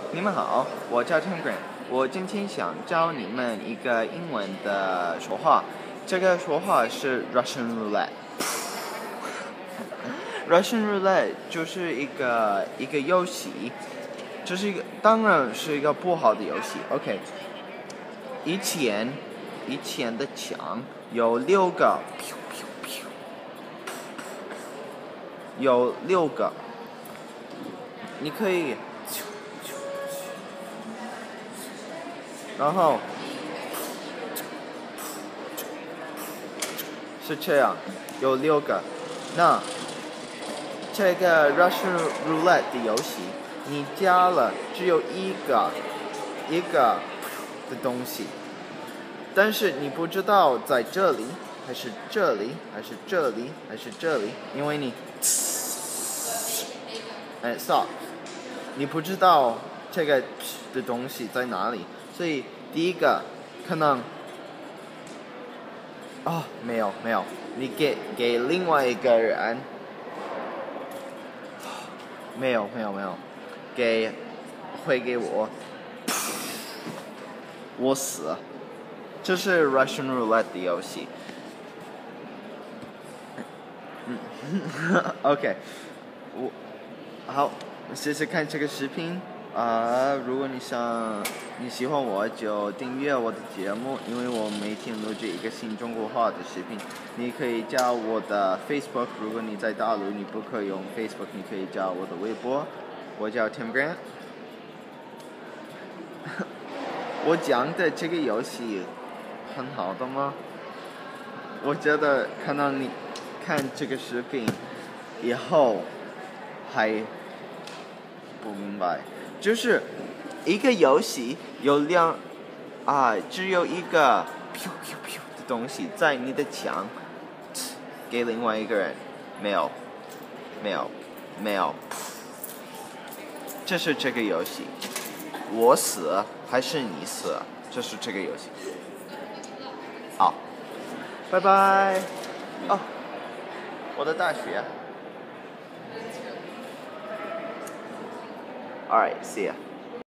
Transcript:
你们好，我叫 Tim Grant，我今天想教你们一个英文的说话。这个说话是 Russian Roulette。Russian Roulette 就是一个游戏，当然是一个不好的游戏。OK， 以前的墙有6个，有6个，你可以。然后是这样，有6个。那这个 Russian Roulette 的游戏，你加了只有一个的东西，但是你不知道在这里还是这里还是这里还是这里，因为你stop， 你不知道这个的东西在哪里。所以第一个可能没有，你给另外一个人，没有，会给我，我死。这是 Russian Roulette 的游戏。OK， 好，谢谢看这个视频。如果你喜欢我，就订阅我的节目，因为我每天录制一个新中国话的视频。你可以加我的 Facebook， 如果你在大陆你不可以用 Facebook， 你可以加我的微博，我叫 Tim Grant。我讲的这个游戏很好的吗？我觉得可能你看这个视频以后还不明白。就是一个游戏有只有一个的东西在你的墙，给另外一个人，没有，这是这个游戏，我死还是你死，这是这个游戏。好，拜拜。我的大学。All right, see ya.